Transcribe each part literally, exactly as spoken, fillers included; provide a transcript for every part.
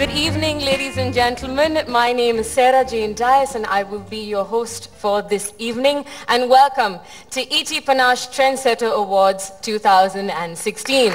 Good evening, ladies and gentlemen. My name is Sarah Jane Dias and I will be your host for this evening. And welcome to E T Panache Trendsetter Awards two thousand sixteen.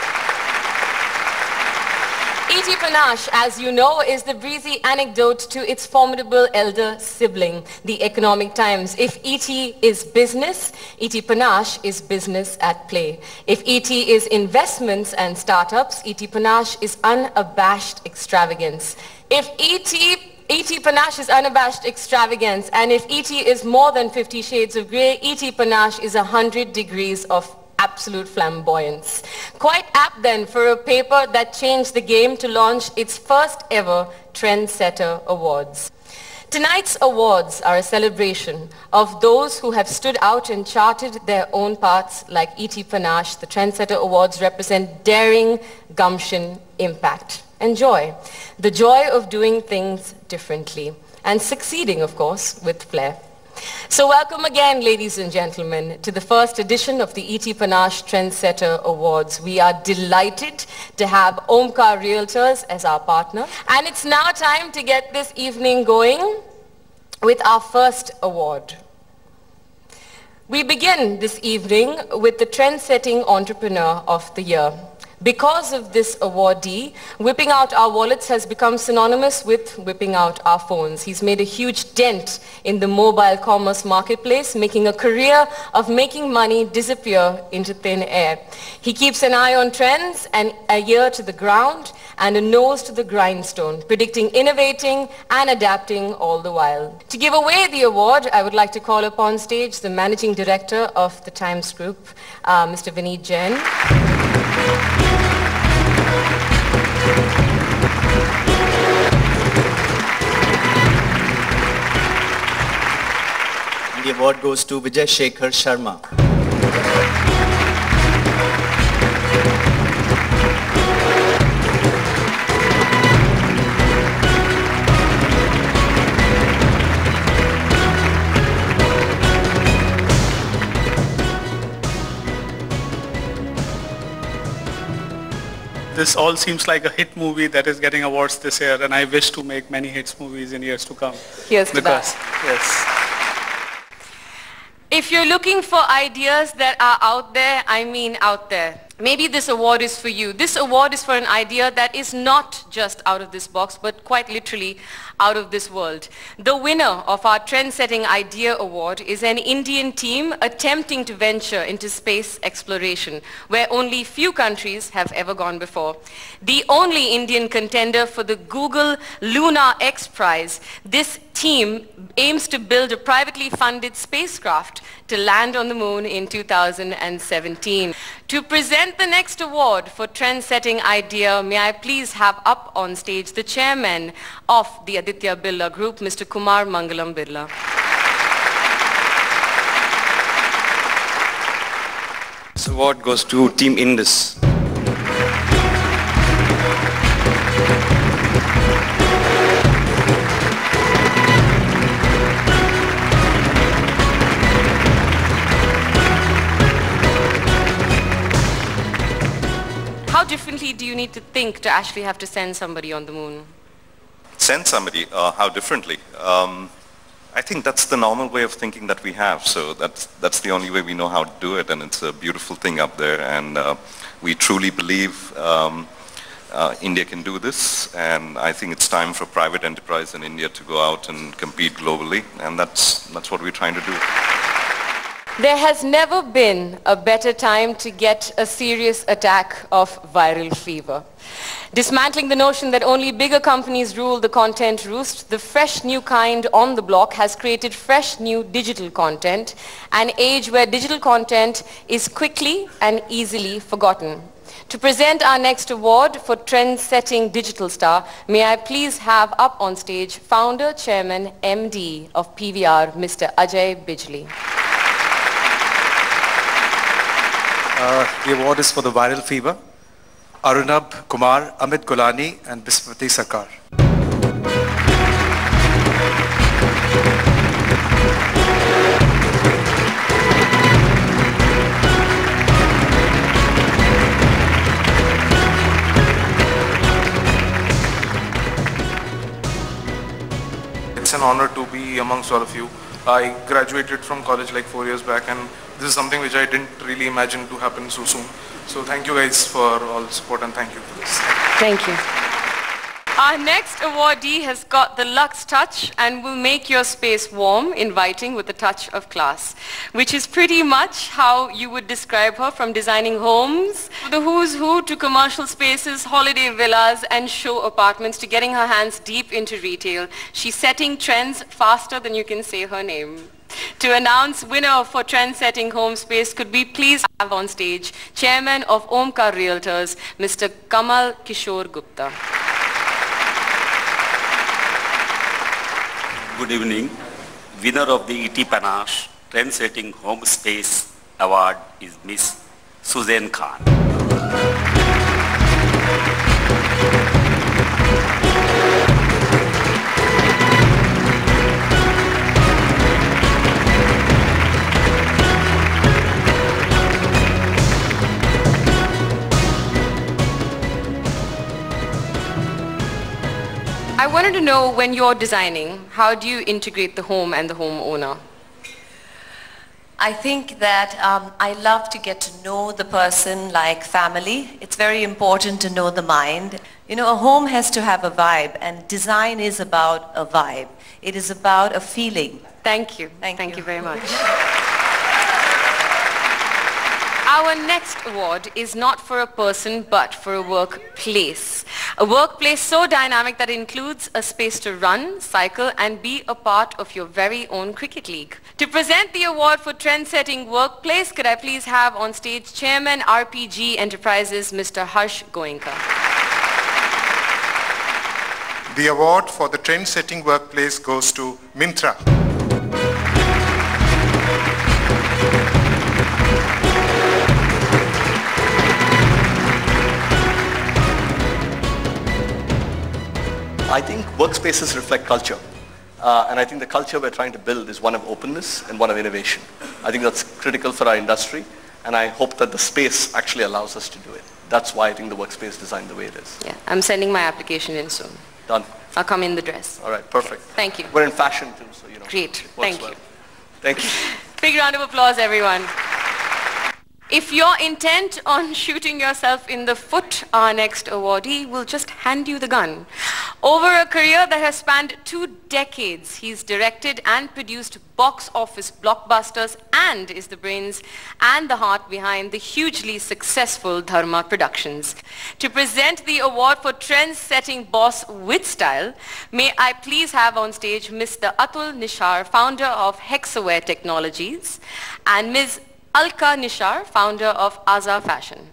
E T Panache, as you know, is the breezy anecdote to its formidable elder sibling, the Economic Times. If E T is business, E T Panache is business at play. If E T is investments and startups, E T Panache is unabashed extravagance. If E T E T Panache is unabashed extravagance, and if E T is more than fifty shades of grey, E T Panache is one hundred degrees of absolute flamboyance. Quite apt then for a paper that changed the game to launch its first ever Trendsetter Awards. Tonight's awards are a celebration of those who have stood out and charted their own paths like E T Panache. The Trendsetter Awards represent daring, gumption, impact, and joy. The joy of doing things differently and succeeding, of course, with flair. So welcome again, ladies and gentlemen, to the first edition of the E T Panache Trendsetter Awards. We are delighted to have Omkar Realtors as our partner. And it's now time to get this evening going with our first award. We begin this evening with the Trendsetting Entrepreneur of the Year. Because of this awardee, whipping out our wallets has become synonymous with whipping out our phones. He's made a huge dent in the mobile commerce marketplace, making a career of making money disappear into thin air. He keeps an eye on trends and a ear to the ground and a nose to the grindstone, predicting, innovating, and adapting all the while. To give away the award, I would like to call upon stage the Managing Director of the Times Group, uh, Mister Vineet Jain. The award goes to Vijay Shekhar Sharma. This all seems like a hit movie that is getting awards this year, and I wish to make many hits movies in years to come. Here's to because, that. Yes. If you're looking for ideas that are out there, I mean out there, maybe this award is for you. This award is for an idea that is not just out of this box, but quite literally out of this world. The winner of our Trend-Setting Idea Award is an Indian team attempting to venture into space exploration, where only few countries have ever gone before. The only Indian contender for the Google Luna X Prize, this team aims to build a privately funded spacecraft to land on the moon in two thousand seventeen. To present the next award for Trend-Setting Idea, may I please have up on stage the chairman of the Aditya Birla Group, Mister Kumar Mangalam Birla. This award goes to Team Indus. How differently do you need to think to actually have to send somebody on the moon? Send somebody, uh, how differently? Um, I think that's the normal way of thinking that we have, so that's, that's the only way we know how to do it, and it's a beautiful thing up there, and uh, we truly believe um, uh, India can do this, and I think it's time for private enterprise in India to go out and compete globally, and that's, that's what we're trying to do. There has never been a better time to get a serious attack of viral fever. Dismantling the notion that only bigger companies rule the content roost, the fresh new kind on the block has created fresh new digital content, an age where digital content is quickly and easily forgotten. To present our next award for Trend-Setting Digital Star, may I please have up on stage Founder, Chairman, M D of P V R, Mister Ajay Bijli. Uh, the award is for the viral fever. Arunabh Kumar, Amit Gulani and Biswati Sarkar. it's an honor to be amongst all of you. I graduated from college like four years back, and this is something which I didn't really imagine to happen so soon. So thank you guys for all the support, and thank you for this. Thank you. Our next awardee has got the Lux touch and will make your space warm, inviting with a touch of class, which is pretty much how you would describe her, from designing homes, the who's who, to commercial spaces, holiday villas and show apartments, to getting her hands deep into retail. She's setting trends faster than you can say her name. To announce winner for trend-setting home space, could we please have on stage Chairman of Omkar Realtors, Mister Kamal Kishore Gupta. Good evening. Winner of the E T Panache Trend-Setting Home Space Award is Miss Suzanne Khan. I wanted to know, when you're designing, how do you integrate the home and the homeowner? I think that um, I love to get to know the person like family. It's very important to know the mind. You know, a home has to have a vibe, and design is about a vibe. It is about a feeling. Thank you. Thank, Thank you. you very much. Our next award is not for a person, but for a workplace. A workplace so dynamic that includes a space to run, cycle, and be a part of your very own cricket league. To present the award for trend-setting workplace, could I please have on stage Chairman R P G Enterprises, Mister Harsh Goenka. The award for the trend-setting workplace goes to Myntra. I think workspaces reflect culture. Uh, and I think the culture we're trying to build is one of openness and one of innovation. I think that's critical for our industry, and I hope that the space actually allows us to do it. That's why I think the workspace is designed the way it is. Yeah, I'm sending my application in soon. Done. I'll come in the dress. All right, perfect. Thank you. We're in fashion too, so you know. Great. it works Thank well. you. Thank you. Big round of applause, everyone. If you're intent on shooting yourself in the foot, our next awardee will just hand you the gun. Over a career that has spanned two decades, he's directed and produced box office blockbusters and is the brains and the heart behind the hugely successful Dharma Productions. To present the award for trend-setting boss with style, may I please have on stage Mister Atul Nishar, founder of Hexaware Technologies, and Miz Alka Nishar, founder of Aza Fashion.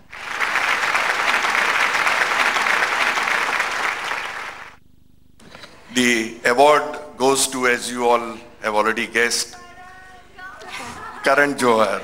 The award goes to, as you all have already guessed, Karan Johar.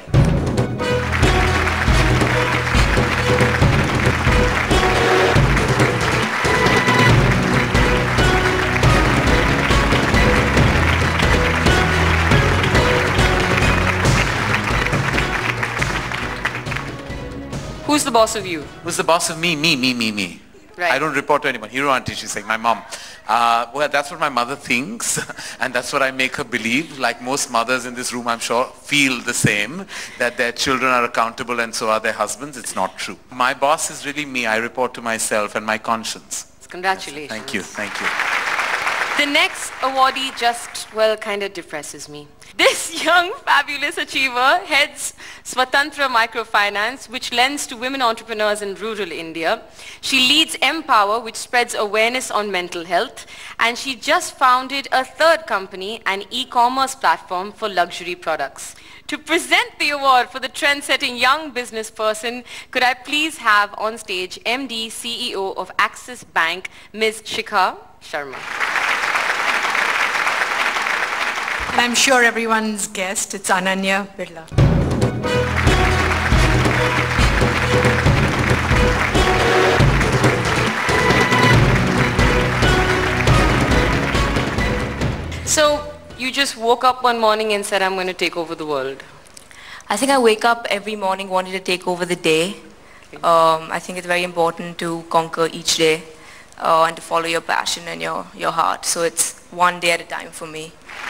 Who's the boss of you? Who's the boss of me? Me, me, me, me. Right. I don't report to anyone. Hero auntie, she's saying, my mom. Uh, well, that's what my mother thinks, and that's what I make her believe. Like most mothers in this room, I'm sure, feel the same, that their children are accountable and so are their husbands. It's not true. My boss is really me. I report to myself and my conscience. Congratulations. Thank you, thank you. The next awardee just, well, kind of depresses me. This young, fabulous achiever heads Swatantra Microfinance, which lends to women entrepreneurs in rural India. She leads Empower, which spreads awareness on mental health. And she just founded a third company, an e-commerce platform for luxury products. To present the award for the trend-setting young business person, could I please have on stage M D, C E O of Axis Bank, Miz Shikha Sharma. And I'm sure everyone's guessed, it's Ananya Birla. So you just woke up one morning and said, I'm going to take over the world. I think I wake up every morning wanting to take over the day. Um, I think it's very important to conquer each day. uh, and to follow your passion and your, your heart. So it's one day at a time for me.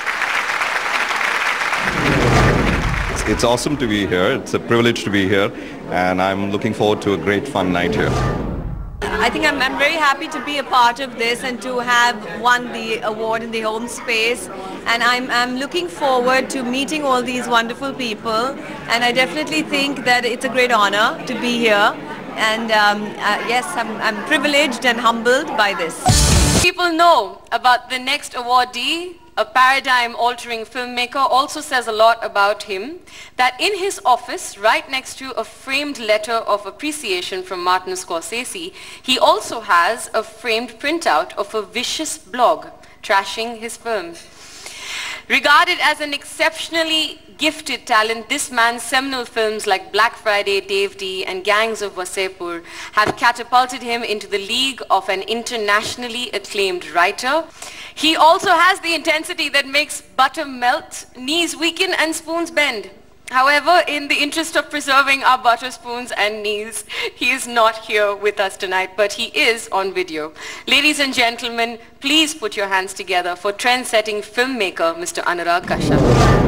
It's, it's awesome to be here. It's a privilege to be here, and I'm looking forward to a great fun night here. I think I'm, I'm very happy to be a part of this and to have won the award in the home space, and I'm, I'm looking forward to meeting all these wonderful people, and I definitely think that it's a great honor to be here, and um, uh, yes, I'm, I'm privileged and humbled by this. People know about the next awardee, a paradigm-altering filmmaker, also says a lot about him, that in his office, right next to a framed letter of appreciation from Martin Scorsese, he also has a framed printout of a vicious blog trashing his film. Regarded as an exceptionally gifted talent, this man's seminal films like Black Friday, Dave D and Gangs of Wasseypur have catapulted him into the league of an internationally acclaimed writer. He also has the intensity that makes butter melt, knees weaken and spoons bend. However, in the interest of preserving our butter spoons and knees, he is not here with us tonight, but he is on video. Ladies and gentlemen, please put your hands together for trend-setting filmmaker, Mister Anurag Kashyap.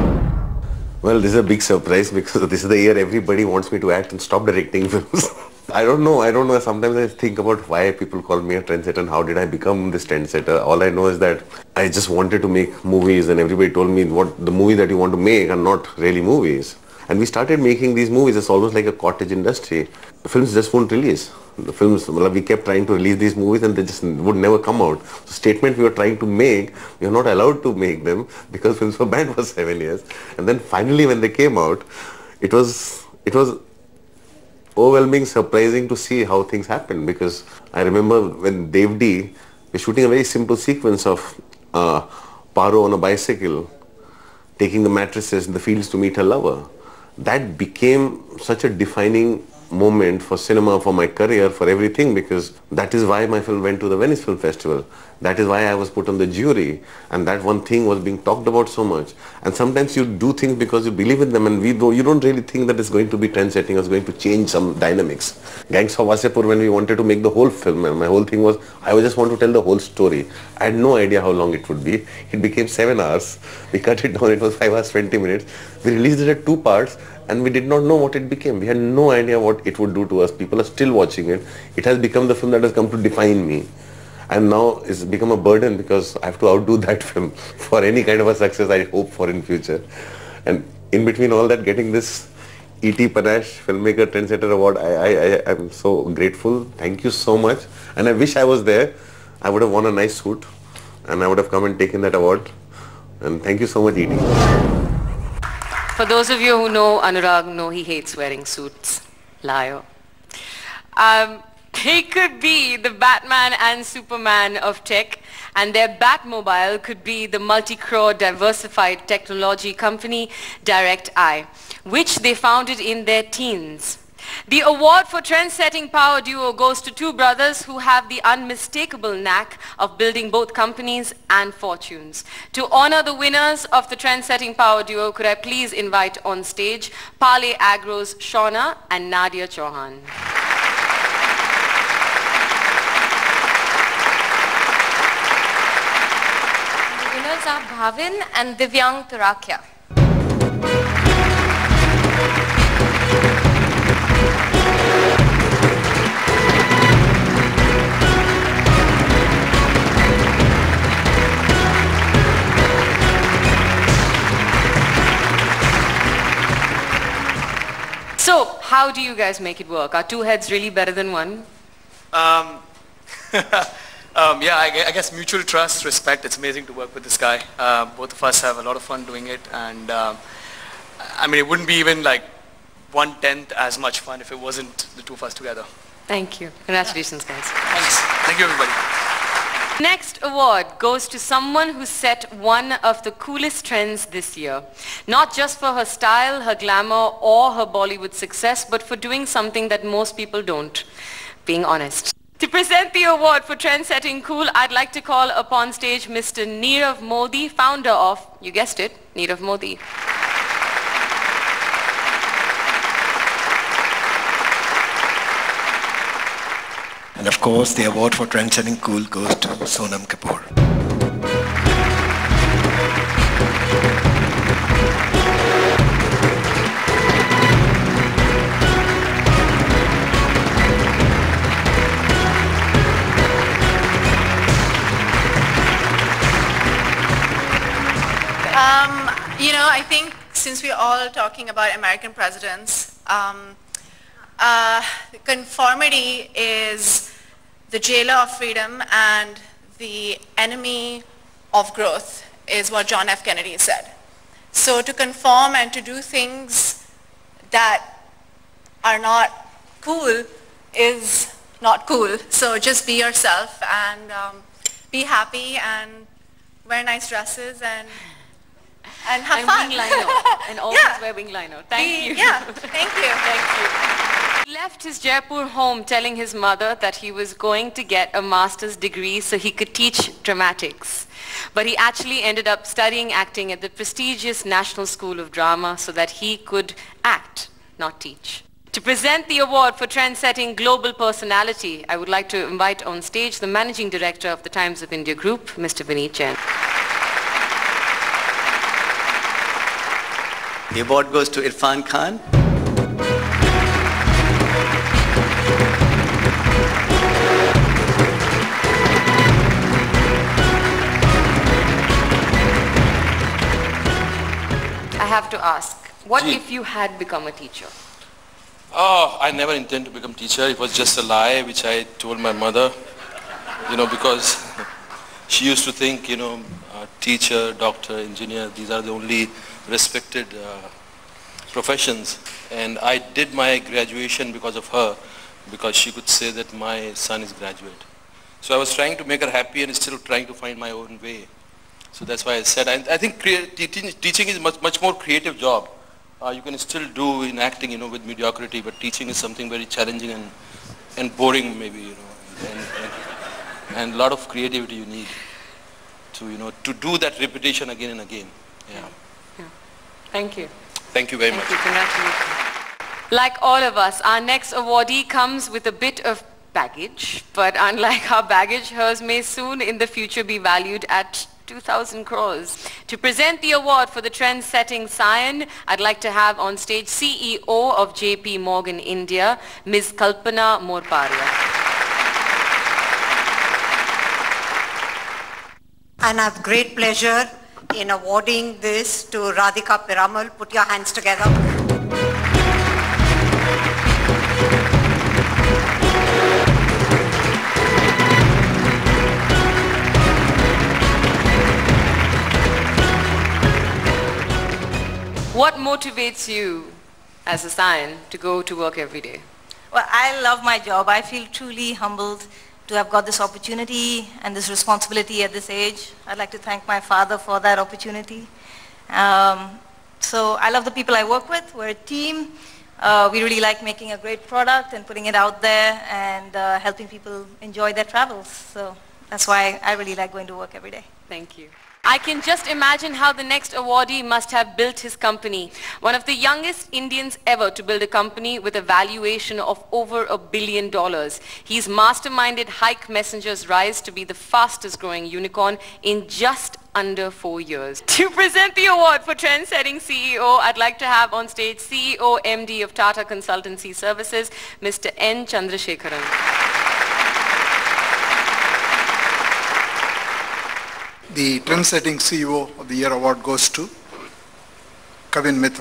Well, this is a big surprise because this is the year everybody wants me to act and stop directing films. I don't know, I don't know. Sometimes I think about why people call me a trendsetter and how did I become this trendsetter. All I know is that I just wanted to make movies, and everybody told me what the movie that you want to make are not really movies. And we started making these movies. It's almost like a cottage industry. The films just won't release. The films, we kept trying to release these movies and they just would never come out. The statement we were trying to make, we were not allowed to make them because films were banned for seven years. And then finally when they came out, it was, it was overwhelming, surprising to see how things happened, because I remember when Dave D was shooting a very simple sequence of uh, Paro on a bicycle taking the mattresses in the fields to meet her lover. That became such a defining moment for cinema, for my career, for everything, because that is why my film went to the Venice Film Festival. That is why I was put on the jury, and that one thing was being talked about so much. And sometimes you do things because you believe in them, and we do, you don't really think that it's going to be trend-setting or it's going to change some dynamics. Gangs of Wasseypur, when we wanted to make the whole film, and my whole thing was, I just want to tell the whole story. I had no idea how long it would be. It became seven hours. We cut it down, it was five hours, twenty minutes. We released it at two parts, and we did not know what it became. We had no idea what it would do to us. People are still watching it. It has become the film that has come to define me. And now it's become a burden because I have to outdo that film for any kind of a success I hope for in future. And in between all that, getting this E T Panache Filmmaker Trendsetter Award, I, I, I am so grateful. Thank you so much. And I wish I was there. I would have worn a nice suit and I would have come and taken that award. And thank you so much, E T. For those of you who know Anurag, know he hates wearing suits. Liar. Um, They could be the Batman and Superman of tech, and their Batmobile could be the multi-crore diversified technology company DirectEye, which they founded in their teens. The award for trend-setting power duo goes to two brothers who have the unmistakable knack of building both companies and fortunes. To honor the winners of the trend-setting power duo, could I please invite on stage Parle Agro's Shauna and Nadia Chauhan. Are Bhavin and Divyang Turakia. So, how do you guys make it work? Are two heads really better than one? Um, Um, yeah, I, I guess mutual trust, respect. It's amazing to work with this guy. Uh, both of us have a lot of fun doing it, and um, I mean, it wouldn't be even like one tenth as much fun if it wasn't the two of us together. Thank you. Congratulations, guys. Thanks. Thank you, everybody. Next award goes to someone who set one of the coolest trends this year. Not just for her style, her glamour, or her Bollywood success, but for doing something that most people don't. Being honest. To present the award for trend-setting cool, I'd like to call upon stage Mister Nirav Modi, founder of, you guessed it, Nirav Modi. of course, the award for trend-setting cool goes to Sonam Kapoor. Um, you know, I think since we're all talking about American presidents, um, uh, conformity is the jailer of freedom and the enemy of growth, is what John F. Kennedy said. So to conform and to do things that are not cool is not cool. So just be yourself and um, be happy and wear nice dresses and and have and fun. wing lino. And always Yeah. wear wing lino. Thank Be- you. Yeah, thank you. Thank you. He left his Jaipur home telling his mother that he was going to get a master's degree so he could teach dramatics. But he actually ended up studying acting at the prestigious National School of Drama so that he could act, not teach. To present the award for trend-setting global personality, I would like to invite on stage the Managing Director of the Times of India Group, Mister Vineet Jain. The award goes to Irfan Khan. I have to ask, what if you had become a teacher? Oh, I never intended to become teacher. It was just a lie which I told my mother, you know, because she used to think, you know, uh, teacher, doctor, engineer, these are the only respected uh, professions. And I did my graduation because of her, because she could say that my son is graduate. So I was trying to make her happy and still trying to find my own way. So that's why I said, I, I think crea- teaching, teaching is much, much more creative job. Uh, you can still do in acting, you know, with mediocrity, but teaching is something very challenging and, and boring maybe, you know, and, and, and a lot of creativity you need to, you know, to do that repetition again and again. Yeah. Thank you. Thank you very Thank much. you. Congratulations. Like all of us, our next awardee comes with a bit of baggage, but unlike our baggage, hers may soon in the future be valued at two thousand crores. To present the award for the trend-setting scion, I'd like to have on stage C E O of J P Morgan India, Miz Kalpana Morparia. And I have great pleasure in awarding this to Radhika Piramal. Put your hands together. What motivates you as a scion to go to work every day? Well, I love my job. I feel truly humbled to have got this opportunity and this responsibility at this age. I'd like to thank my father for that opportunity. Um, so I love the people I work with. We're a team. Uh, we really like making a great product and putting it out there and uh, helping people enjoy their travels. So that's why I really like going to work every day. Thank you. I can just imagine how the next awardee must have built his company. One of the youngest Indians ever to build a company with a valuation of over a billion dollars. He's masterminded Hike Messenger's rise to be the fastest growing unicorn in just under four years. To present the award for trend-setting C E O, I'd like to have on stage C E O M D of Tata Consultancy Services, Mister N. Chandrasekharan. The trend-setting C E O of the Year award goes to Kavin Mittal.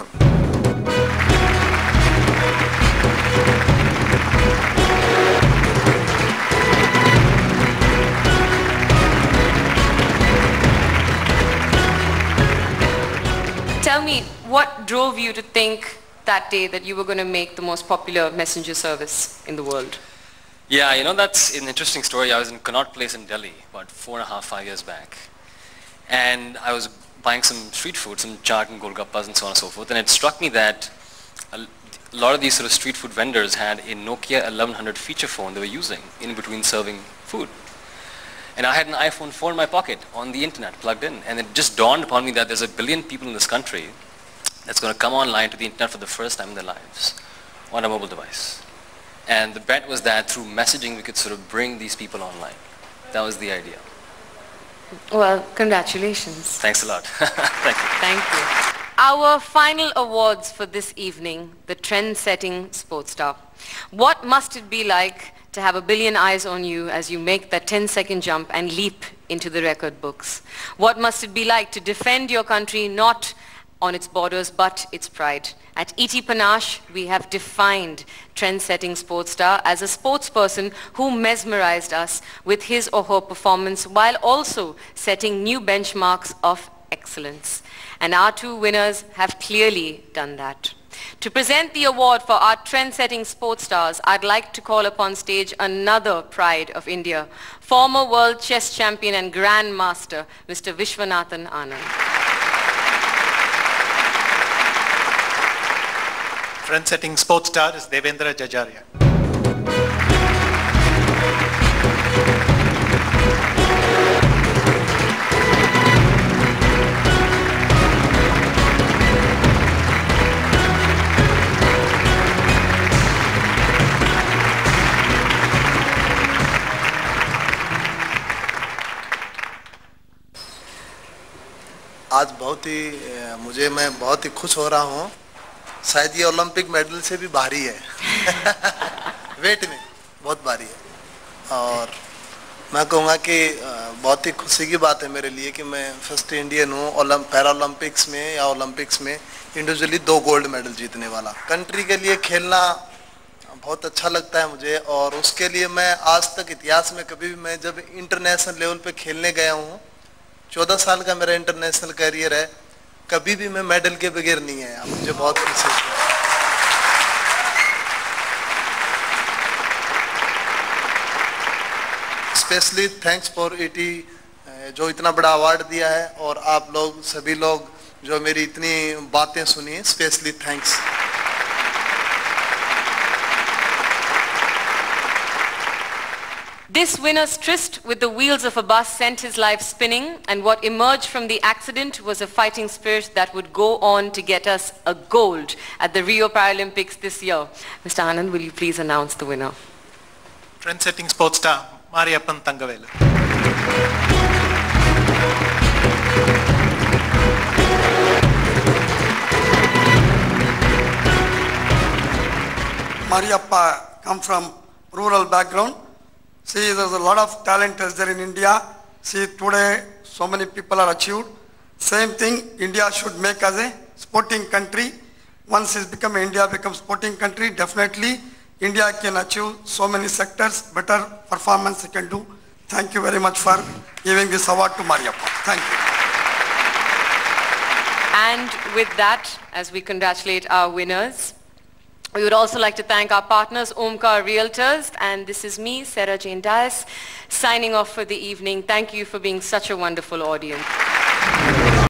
Tell me, what drove you to think that day that you were going to make the most popular messenger service in the world? Yeah, you know, that's an interesting story. I was in Connaught Place in Delhi about four and a half, five years back. And I was buying some street food, some chaat and golgappas and so on and so forth. And it struck me that a lot of these sort of street food vendors had a Nokia eleven hundred feature phone they were using in between serving food. And I had an iPhone four in my pocket on the internet plugged in. And it just dawned upon me that there's a billion people in this country that's going to come online to the internet for the first time in their lives on a mobile device. And the bet was that through messaging we could sort of bring these people online. That was the idea. Well, congratulations. Thanks a lot. Thank you. Thank you. Our final awards for this evening, the trend-setting sports star. What must it be like to have a billion eyes on you as you make that ten-second jump and leap into the record books? What must it be like to defend your country not on its borders but its pride? At E T Panache, we have defined trend-setting sports star as a sportsperson who mesmerized us with his or her performance while also setting new benchmarks of excellence. And our two winners have clearly done that. To present the award for our trend-setting sports stars, I'd like to call upon stage another pride of India, former world chess champion and grandmaster, Mister Vishwanathan Anand. Trend-setting sports star is Devendra Jajaria. आज बहुत ही मुझे मैं बहुत ही खुश हो रहा हूँ। शायद ये ओलंपिक मेडल से भी भारी है वेट में बहुत भारी है। और मैं कहूँगा कि बहुत ही खुशी की बात है मेरे लिए कि मैं फर्स्ट इंडियन हूँ ओलंप पैरा ओलंपिक्स में या ओलंपिक्स में इंडिविजुअली दो गोल्ड मेडल जीतने वाला। कंट्री के लिए खेलना बहुत अच्छा लगता है मुझे और उसके लिए मैं आज तक इतिहास में कभी भी मैं जब इंटरनेशनल लेवल पे खेलने गया हूँ, चौदह साल का मेरा इंटरनेशनल करियर है, कभी भी मैं मेडल के बगैर नहीं आया। मुझे बहुत खुशी है। स्पेशली थैंक्स फॉर ईटी जो इतना बड़ा अवार्ड दिया है और आप लोग सभी लोग जो मेरी इतनी बातें सुनी, specially thanks. This winner's tryst with the wheels of a bus sent his life spinning, and what emerged from the accident was a fighting spirit that would go on to get us a gold at the Rio Paralympics this year. Mister Anand, will you please announce the winner? Trend-setting sports star, Mariyappan Thangavelu. Mariyappa come from rural background. See, there's a lot of talent is there in India. See, today so many people are achieved. Same thing, India should make as a sporting country. Once it's become India becomes sporting country, definitely India can achieve so many sectors, better performance it can do. Thank you very much for giving this award to Mariyappa. Thank you. And with that, as we congratulate our winners, we would also like to thank our partners, Omkar Realtors, and this is me, Sarah Jane Dias, signing off for the evening. Thank you for being such a wonderful audience.